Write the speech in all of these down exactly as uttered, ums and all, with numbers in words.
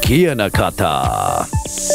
කියන කතා.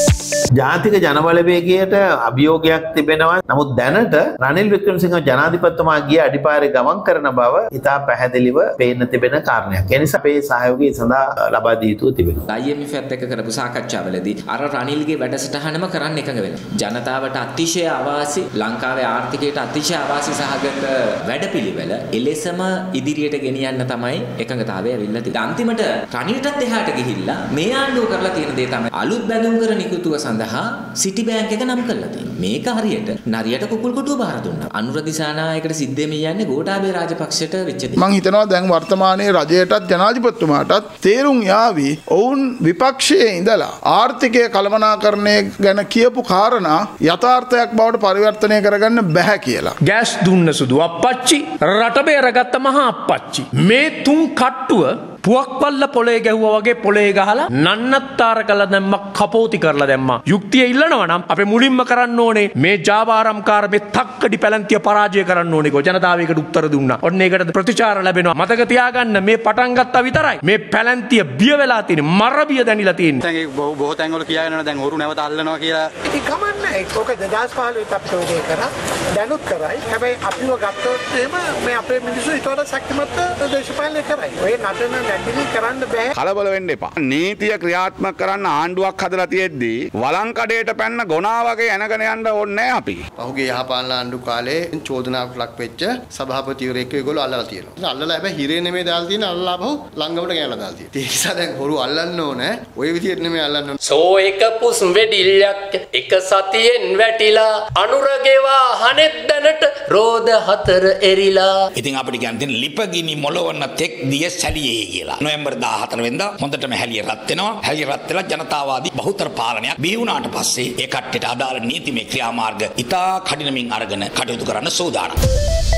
ජාතික ජනබලවේගයට අභියෝගයක් තිබෙනවා. නමුත් දැනට රනිල් වික්‍රමසිංහ ජනාධිපතිතුමා ගිය අඩිපාරේ ගමන් කරන බව ඉතා පැහැදිලිව පේන්න තිබෙන කාරණයක්. ඒ නිසා අපේ සහයෝගය සඳහා ලබා දී යුතු තිබෙනවා. I M F එකත් එක්ක කරපු සාකච්ඡාවලදී අර රනිල්ගේ වැඩසටහනම කරන්න එකඟ වෙනවා. ජනතාවට අතිශය අවාසි, ලංකාවේ ආර්ථිකයට අතිශය අවාසි සහගත වැඩපිළිවෙල එලෙසම ඉදිරියට ගෙනියන්න තමයි එකඟතාවය ඇවිල්ලා තියෙන්නේ. අන්තිමට රනිල්ටත් එහාට ගිහිල්ලා මේ ආණ්ඩුව කරලා තියෙන දේ තමයි අලුත් බැඳුම් කර නිකුතුව සඳහා සිටි බැංක් එක නම් කරලා තියෙනවා. මේක හරියට නරියට කුකුල් කොටුව බාර දුන්නා. අනුර දිසානායකට සිද්ධ වෙමින් යන්නේ ගෝඨාභය රාජපක්ෂට වෙච්ච දේ. මම හිතනවා දැන් වර්තමානයේ රජයටත් ජනාධිපතිතුමාටත් තේරුම් යාවි ඔවුන් විපක්ෂයේ ඉඳලා ආර්ථිකය කළමනාකරණය ගැන කියපු කාරණා යථාර්ථයක් බවට පරිවර්තනය කරගන්න බැහැ කියලා. ගෑස් දුන්න සුදු අප්පච්චි, රට බේරගත්ත මහා අප්පච්චි. මේ තුන් කට්ටුව පුවක්පල්ල පොලේ ගැහුවා වගේ පොලේ ගහලා නන්නත්තර කළා දැම්මා, කපෝති කරලා දැම්මා. යුක්තිය ඉල්ලනවා නම් අපි මුලින්ම කරන්න ඕනේ මේ ජාවාරම්කාර මේ තක්කඩි පැලන්තිය පරාජය කරන්න ඕනේ. කො ජනතාවයකට උත්තර දුන්නා. ඔන්න ඒකට ප්‍රතිචාර ලැබෙනවා. මතක තියාගන්න මේ පටන් ගත්තා විතරයි. මේ පැලන්තිය බිය වෙලා තියෙන්නේ, මර බිය දැනිලා තියෙන්නේ. දැන් ඒක බොහෝ තැන් වල කියාගෙන යනවා දැන් හොරු නැවත අල්ලනවා කියලා. ඉතින් කමන්නේ. ඕක දෙදාස් පහළොව අපිට ඔය කරා. දැනුත් කරයි. හැබැයි අපිව ගත්තොත් එහෙම මේ අපේ මිනිස්සු ඊට වඩා ශක්තිමත් දේශපාලනය කරයි. ඔය නටන නැතිලි කරන්න කලබල වෙන්න එපා. නීතිය ක්‍රියාත්මක කරන්න ආණ්ඩුවක් හදලා තියෙද්දී වළං කඩේට පැන්න ගොනා වගේ එනගෙන යන්න ඕනේ නැහැ අපි. පහුගිය යහපාලන ආණ්ඩු කාලේ චෝදනාවක් ලක් වෙච්ච සභාපතිවරයෙක් ඒගොල්ලෝ අල්ලලා තියෙනවා. අල්ලලා හැබැයි හිරේ නෙමෙයි දාලා තියෙන්නේ, අල්ලලා බහුව ලංගමට ගෑනලා දාලා තියෙනවා. ඒ නිසා දැන් හොරු අල්ලන්න ඕනේ. ওই විදිහට නෙමෙයි අල්ලන්න ඕනේ. සෝ එක පුස් වෙඩිල්ලක් එක සතියෙන් වැටිලා අනුරගේවා හනෙත් දැනට රෝද හතර එරිලා. ඉතින් අපිට කියන්නේ ලිපගිනි මොලවන්න තෙක් දිය සැලියේ කියලා. නොවැම්බර් දාහතර වෙනිදා හොඳටම හැලිය රත් වෙනවා. හැලිය රත් වෙලා ජනතාවාදී බහුතර පාලනයක් බිහි වුණාට පස්සේ ඒ කට්ටියට අදාළ නීතිමය ක්‍රියාමාර්ග ඉතා කඩිනමින් අරගෙන කටයුතු කරන්න සූදානම්.